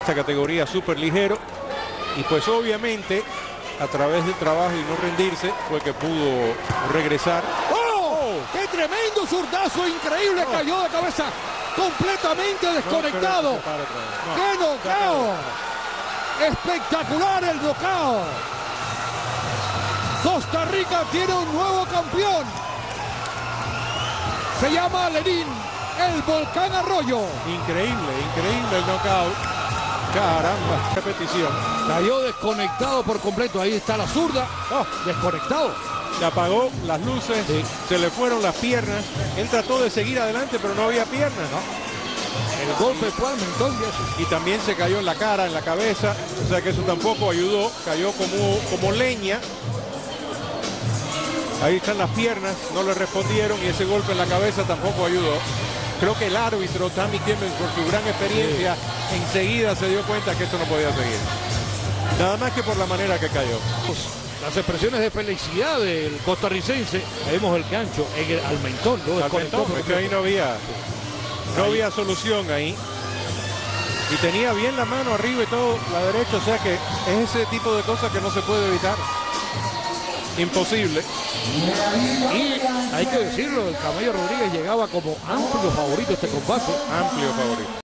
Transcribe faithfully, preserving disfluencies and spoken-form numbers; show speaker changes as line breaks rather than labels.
esta categoría súper ligero, y pues obviamente a través del trabajo y no rendirse fue que pudo regresar.
¡Oh! ¡Qué tremendo zurdazo! Increíble, oh. Cayó de cabeza, completamente desconectado.
No, no,
¡Qué nocao! Espectacular el nocao. Costa Rica tiene un nuevo campeón. Se llama Lenín, el Volcán Arroyo.
Increíble, increíble el knockout. Caramba, repetición.
Cayó desconectado por completo. Ahí está la zurda. Oh, desconectado.
Se apagó las luces, sí. Se le fueron las piernas. Él trató de seguir adelante, pero no había piernas, ¿no?
El golpe fue al mentón.
Y también se cayó en la cara, en la cabeza. O sea que eso tampoco ayudó. Cayó como, como leña. Ahí están las piernas, no le respondieron, y ese golpe en la cabeza tampoco ayudó. Creo que el árbitro, Tammy Clemens, por su gran experiencia, sí, enseguida se dio cuenta que esto no podía seguir. Nada más que por la manera que cayó.
Las expresiones de felicidad del costarricense. Vemos el gancho en el, al mentón. ¿No?
Al mentón, porque ahí no había, no ahí. había solución ahí. Y tenía bien la mano arriba y todo, la derecha, o sea que es ese tipo de cosas que no se puede evitar. Imposible.
Y hay que decirlo, el Camello Rodríguez llegaba como amplio favorito a este combate.
Amplio favorito.